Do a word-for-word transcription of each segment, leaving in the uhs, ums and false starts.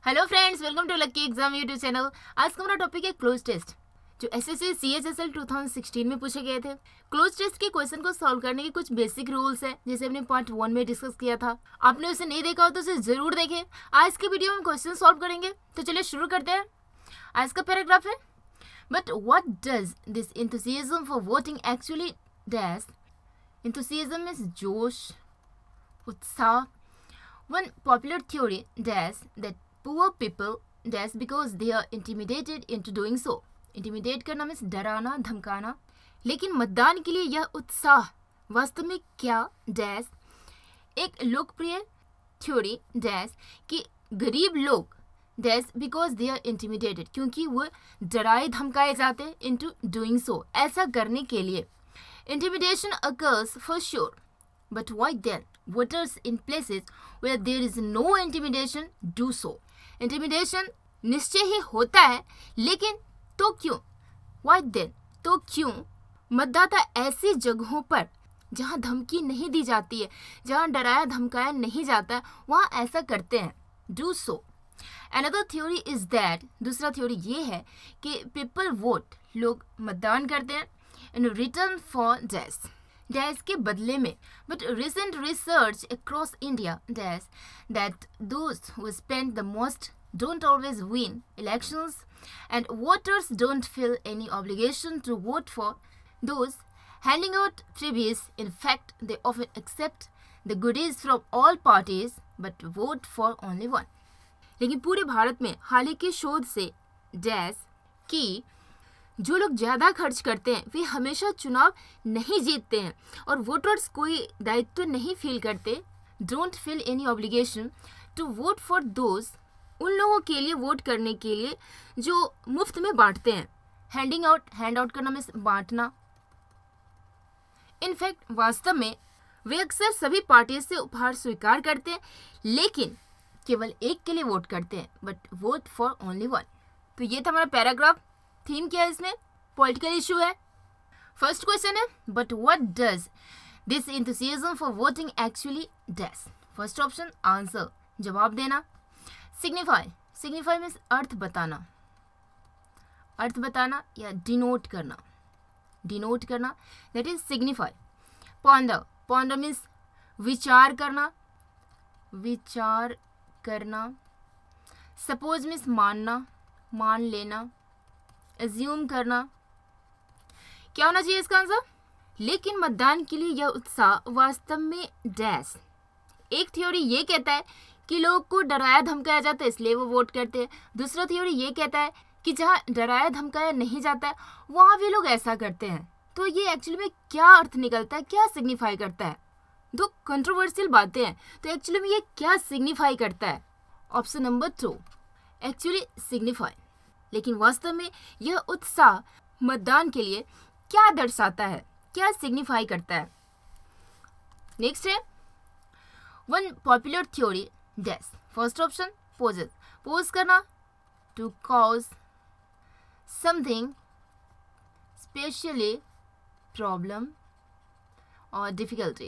Hello friends, welcome to lucky exam YouTube channel. आज का हमारा टॉपिक है क्लोज टेस्ट, जो एसएससी सीएचएसएल दो हज़ार सोलह में पूछे गए थे। क्लोज टेस्ट के क्वेश्चन को सॉल्व करने के कुछ बेसिक रूल्स है, जैसे हमने पार्ट वन में डिस्कस किया था। आपने उसे नहीं देखा हो तो उसे जरूर देखें। आज के वीडियो में क्वेश्चन सॉल्व करेंगे, तो चलिए शुरू करते हैं। आज का पैराग्राफ है, but what does this enthusiasm for voting actually dash. Enthusiasm means जोश, उत्साह। One popular theory dash that poor people dash because they are intimidated into doing so. Intimidate करना मीन्स डराना, धमकाना। लेकिन मतदान के लिए यह उत्साह वास्तव में क्या डैश। एक लोकप्रिय थ्योरी डैश कि गरीब लोग dash because they are intimidated, क्योंकि वो डराए धमकाए जाते हैं इनटू डूइंग सो, ऐसा करने के लिए। Intimidation occurs for sure, but why then voters in places where there is no intimidation do so? Intimidation निश्चय ही होता है, लेकिन तो क्यों? Why then? तो क्यों मतदाता ऐसी जगहों पर जहां धमकी नहीं दी जाती है, जहां डराया धमकाया नहीं जाता, वहां ऐसा करते हैं, do so. Another theory is that, दूसरा थ्योरी ये है कि people vote, लोग मतदान करते हैं in return for dash, dash के बदले में। But recent research across India dash that those who spend the most don't always win elections and voters don't feel any obligation to vote for those handing out freebies. In fact they often accept the goodies from all parties but vote for only one. लेकिन पूरे भारत में हाल ही के शोध से dash की जो लोग ज़्यादा खर्च करते हैं वे हमेशा चुनाव नहीं जीतते हैं, और वोटर्स कोई दायित्व नहीं फील करते, don't feel any obligation to vote for those, उन लोगों के लिए वोट करने के लिए जो मुफ्त में बांटते हैं। हैंडिंग आउट, हैंड आउट करना मीन्स बांटना। इनफैक्ट वास्तव में वे अक्सर सभी पार्टी से उपहार स्वीकार करते हैं, लेकिन केवल एक के लिए वोट करते हैं, but vote for only one. तो ये था हमारा पैराग्राफ। थीम क्या है इसमें? पॉलिटिकल इशू है। फर्स्ट क्वेश्चन है, but what does this enthusiasm for voting actually dash. First option answer, जवाब देना। सिग्निफाई, सिग्निफाई मीन्स अर्थ बताना, अर्थ बताना या डिनोट करना, डिनोट करना, that is signify. Ponder, ponder means विचार करना, विचार करना। सपोज मीन्स मानना, मान लेना। एज्यूम करना। क्या होना चाहिए इसका आंसर? लेकिन मतदान के लिए यह उत्साह वास्तव में डैश। एक थ्योरी ये कहता है कि लोगों को डराया धमकाया जाता है इसलिए वो वोट करते हैं। दूसरा थ्योरी ये कहता है कि जहाँ डराया धमकाया नहीं जाता है वहाँ भी लोग ऐसा करते हैं। तो ये एक्चुअली में क्या अर्थ निकलता है, क्या सिग्निफाई करता है? दो कंट्रोवर्शियल बातें हैं, तो एक्चुअली में ये क्या सिग्निफाई करता है? Option number two, actually signify. लेकिन वास्तव में यह उत्साह मतदान के लिए क्या दर्शाता है, क्या सिग्निफाई करता है? नेक्स्ट है, one popular theory dash. First option poses, pose करना, to cause something specially problem और डिफिकल्टी।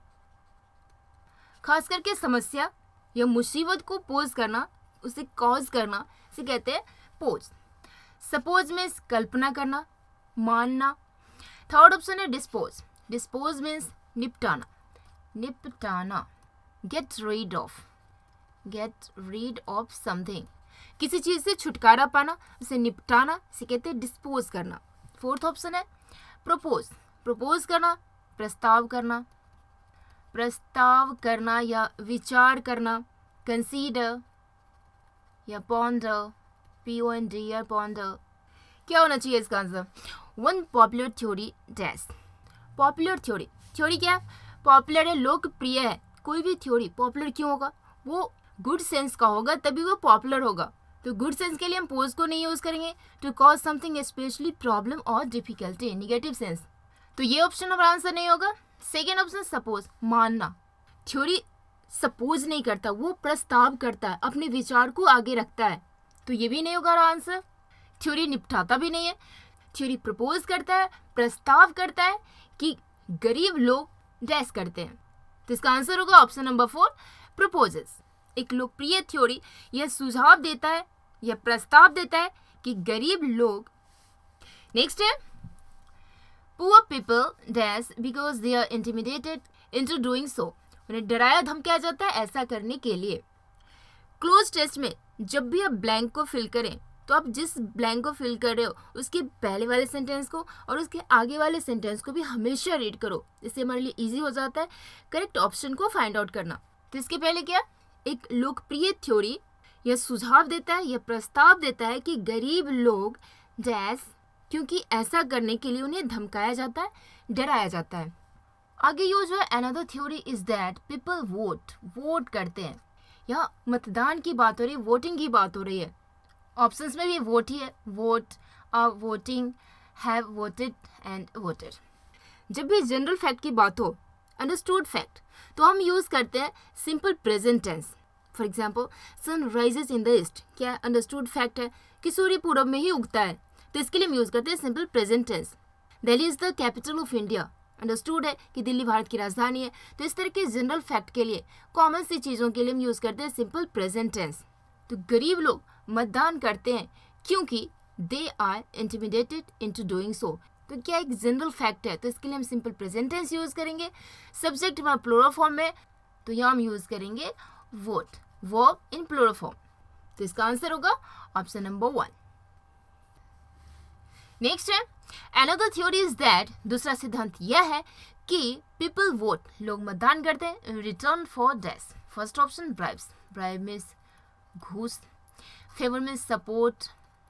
खास करके समस्या या मुसीबत को पोज करना, उसे कॉज करना, इसे कहते हैं पोज। सपोज मीन्स कल्पना करना, मानना। थर्ड ऑप्शन है डिस्पोज, डिस्पोज मीन्स निपटाना, निपटाना। Get rid of, get rid of something, किसी चीज से छुटकारा पाना, उसे निपटाना, इसे कहते हैं डिस्पोज करना। फोर्थ ऑप्शन है प्रपोज, प्रपोज करना, प्रस्ताव करना, प्रस्ताव करना या विचार करना। कंसीडर या ponder, P O N D या पॉन्डर। क्या होना चाहिए इसका answer? One popular theory dash. Popular theory, theory क्या है? पॉपुलर है, लोकप्रिय है। कोई भी थ्योरी पॉपुलर क्यों होगा? वो गुड सेंस का होगा, तभी वो पॉपुलर होगा। तो गुड सेंस के लिए हम पोज को नहीं यूज करेंगे। To cause something specially problem और डिफिकल्टी, निगेटिव सेंस। तो ये ऑप्शन हमारा आंसर नहीं होगा। सेकेंड ऑप्शन सपोज, मानना। थ्योरी सपोज नहीं करता, वो प्रस्ताव करता है, अपने विचार को आगे रखता है, तो ये भी नहीं होगा आंसर। थ्योरी निपटाता भी नहीं है। थ्योरी प्रपोज करता है, प्रस्ताव करता है कि गरीब लोग डैश करते हैं, तो इसका आंसर होगा ऑप्शन नंबर फोर, प्रपोजेस। एक लोकप्रिय थ्योरी यह सुझाव देता है, यह प्रस्ताव देता है कि गरीब लोग, नेक्स्ट है poor people dash because they are intimidated into doing so, उन्हें डराया धमकाया जाता है ऐसा करने के लिए। क्लोज टेस्ट में जब भी आप ब्लैंक को फिल करें तो आप जिस ब्लैंक को फिल कर रहे हो उसके पहले वाले सेंटेंस को और उसके आगे वाले सेंटेंस को भी हमेशा रीड करो, इससे हमारे लिए इजी हो जाता है करेक्ट ऑप्शन को फाइंड आउट करना। तो इसके पहले क्या, एक लोकप्रिय थ्योरी यह सुझाव देता है, यह प्रस्ताव देता है कि गरीब लोग डैश, क्योंकि ऐसा करने के लिए उन्हें धमकाया जाता है, डराया जाता है। आगे यूज है another theory is that people vote, vote करते हैं। यहाँ मतदान की बात हो रही है, वोटिंग की बात हो रही है। ऑप्शंस में भी वोट ही है, vote, are voting, have voted and voted. जब भी जनरल फैक्ट की बात हो, अंडरस्टूड फैक्ट, तो हम यूज करते हैं simple present tense. For example sun rises in the east, क्या अंडरस्टूड फैक्ट है कि सूर्य पूरब में ही उगता है, तो इसके लिए हम यूज करते हैं simple present tense. Delhi is the capital of India, understood है कि दिल्ली भारत की राजधानी है, तो इस तरह के जनरल फैक्ट के लिए, कॉमन सी चीज़ों के लिए हम यूज़ करते हैं सिंपल प्रेजेंट टेंस। तो गरीब लोग मतदान करते हैं क्योंकि they are intimidated into doing so, तो क्या एक जनरल फैक्ट है, तो इसके लिए हम सिंपल प्रेजेंट टेंस यूज़ करेंगे। सब्जेक्ट में प्लूरल फॉर्म में, तो यहाँ हम यूज़ करेंगे vote, verb in plural form. तो इसका आंसर होगा ऑप्शन नंबर वन। नेक्स्ट है अनदर थ्योरी इज दैट, दूसरा सिद्धांत यह है कि पीपल वोट, लोग मतदान करते हैं return for dash. First option bribes, bribe means घूस, favour means support.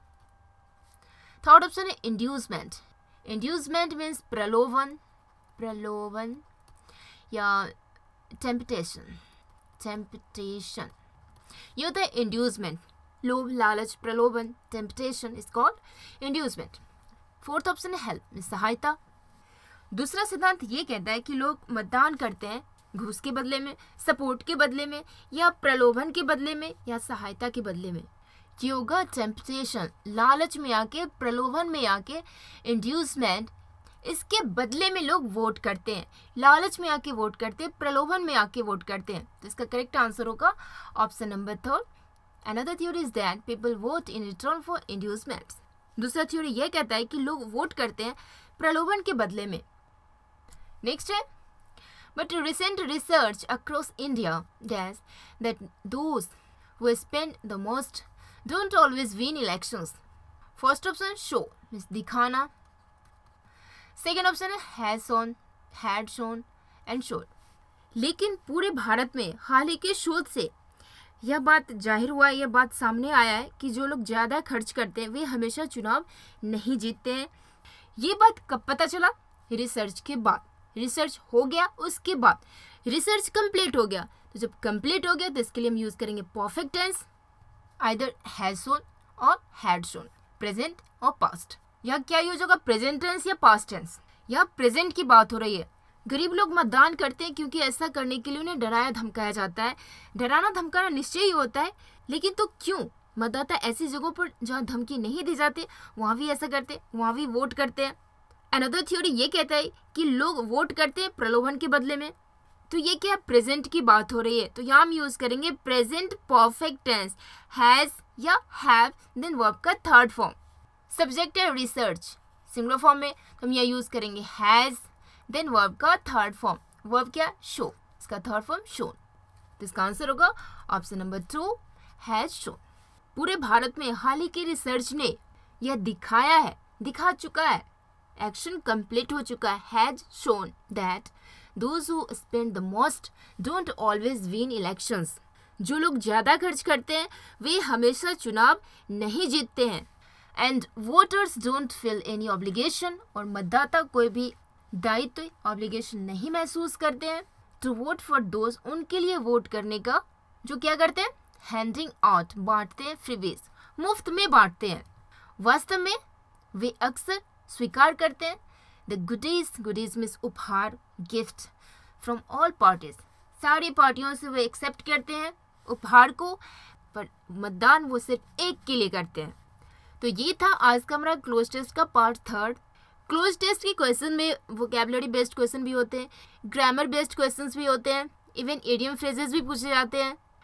Third option है इंड्यूसमेंट, इंड्यूसमेंट मीन्स प्रलोभन, प्रलोभन या टेम्पटेशन, टेम्पटेशन, ये होता है इंड्यूसमेंट। लोभ, लालच, प्रलोभन, temptation is called inducement. Fourth option है हेल्प में सहायता। दूसरा सिद्धांत ये कहता है कि लोग मतदान करते हैं घूस के बदले में, सपोर्ट के बदले में, या प्रलोभन के बदले में, या सहायता के बदले में। योगा टेम्पटेशन, लालच में आके, प्रलोभन में आके, इंड्यूसमेंट, इसके बदले में लोग वोट करते हैं, लालच में आके वोट करते हैं, प्रलोभन में आके वोट करते हैं। तो इसका करेक्ट आंसर होगा option number third. Another theory is that people vote in return for inducements, दूसरा थ्योरी यह कहता है कि लोग वोट करते हैं प्रलोभन के बदले में। नेक्स्ट है but recent research across India dash that those who spend the most don't always win elections. First option show means दिखाना, सेकेंड ऑप्शन है has shown, had shown and showed. लेकिन पूरे भारत में हाल ही के शोध से यह बात जाहिर हुआ है, यह बात सामने आया है कि जो लोग ज़्यादा खर्च करते हैं वे हमेशा चुनाव नहीं जीतते हैं। ये बात कब पता चला? रिसर्च के बाद, रिसर्च हो गया उसके बाद, रिसर्च कंप्लीट हो गया। तो जब कंप्लीट हो गया तो इसके लिए हम यूज़ करेंगे perfect tense, either has shown और हैड शोन, प्रेजेंट और पास्ट। यहाँ क्या यूज होगा, प्रेजेंट टेंस या पास्ट टेंस? यहाँ प्रेजेंट की बात हो रही है। गरीब लोग मतदान करते हैं क्योंकि ऐसा करने के लिए उन्हें डराया धमकाया जाता है। डराना धमकाना निश्चय ही होता है, लेकिन तो क्यों मतदाता ऐसी जगहों पर जहाँ धमकी नहीं दी जाती वहाँ भी ऐसा करते, वहाँ भी वोट करते हैं। अनदर थ्योरी ये कहता है कि लोग वोट करते हैं प्रलोभन के बदले में। तो ये क्या प्रेजेंट की बात हो रही है, तो यहाँ हम यूज करेंगे प्रेजेंट परफेक्ट टेंस, हैज या हैव, देन वर्ब का थर्ड फॉर्म। सब्जेक्ट है रिसर्च, सिंगुलर फॉर्म में, तो हम यहाँ यूज करेंगे हैज, देन वर्ब का थर्ड फॉर्म, वर्ब क्या, शो, इसका थर्ड फॉर्म शोन। तो इसका आंसर होगा option number two, has shown. पूरे भारत में हाल ही की रिसर्च ने यह दिखाया है, दिखा चुका है, एक्शन कंप्लीट हो चुका है, has shown that those who spend the most don't always win elections. जो लोग ज़्यादा खर्च करते हैं वे हमेशा चुनाव नहीं जीतते हैं। And voters don't feel any obligation, और मतदाता कोई भी दायित्व ऑब्लिगेशन नहीं महसूस करते हैं टू वोट फॉर दोज, उनके लिए वोट करने का जो क्या करते हैं, हैंडिंग आउट, बांटते हैं, फ्रीबीज, मुफ्त में बांटते हैं। वास्तव में वे अक्सर स्वीकार करते हैं द गुडीज, गुडीज मीन्स उपहार, गिफ्ट फ्रॉम ऑल पार्टीज, सारी पार्टियों से वे एक्सेप्ट करते हैं उपहार को, पर मतदान वो सिर्फ एक के लिए करते हैं। तो ये था आज का हमारा क्लोज टेस्ट का पार्ट थर्ड। क्लोज टेस्ट के क्वेश्चन में वोकैबुलरी बेस्ड क्वेश्चन भी होते हैं, ग्रामर बेस्ड क्वेश्चंस भी होते हैं, इवन इडियम फ्रेजेस भी पूछे जाते हैं,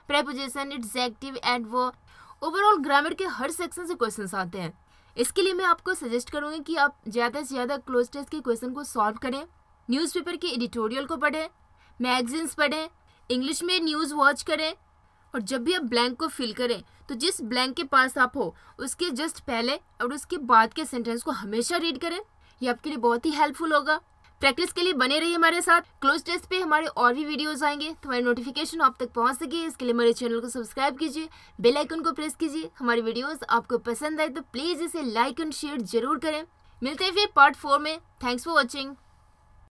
preposition, adjective, adverb, overall grammar के हर सेक्शन से क्वेश्चंस आते हैं। इसके लिए मैं आपको सजेस्ट करूँगी कि आप ज़्यादा से ज़्यादा क्लोज टेस्ट के क्वेश्चन को सॉल्व करें, न्यूज़पेपर के एडिटोरियल को पढ़ें, मैगजीन्स पढ़ें, इंग्लिश में न्यूज़ वॉच करें, और जब भी आप ब्लैंक को फिल करें तो जिस ब्लैंक के पास आप हो उसके जस्ट पहले और उसके बाद के सेंटेंस को हमेशा रीड करें। ये आपके लिए बहुत ही हेल्पफुल होगा। प्रैक्टिस के लिए बने रहिए हमारे साथ। क्लोज टेस्ट पे हमारे और भी वीडियोस आएंगे, तो हमारी नोटिफिकेशन आप तक पहुंच सके इसके लिए हमारे चैनल को सब्सक्राइब कीजिए, बेल आइकन को प्रेस कीजिए। हमारी वीडियोस आपको पसंद आए तो प्लीज़ इसे लाइक एंड शेयर जरूर करें। मिलते हैं फिर पार्ट फोर में। Thanks for watching.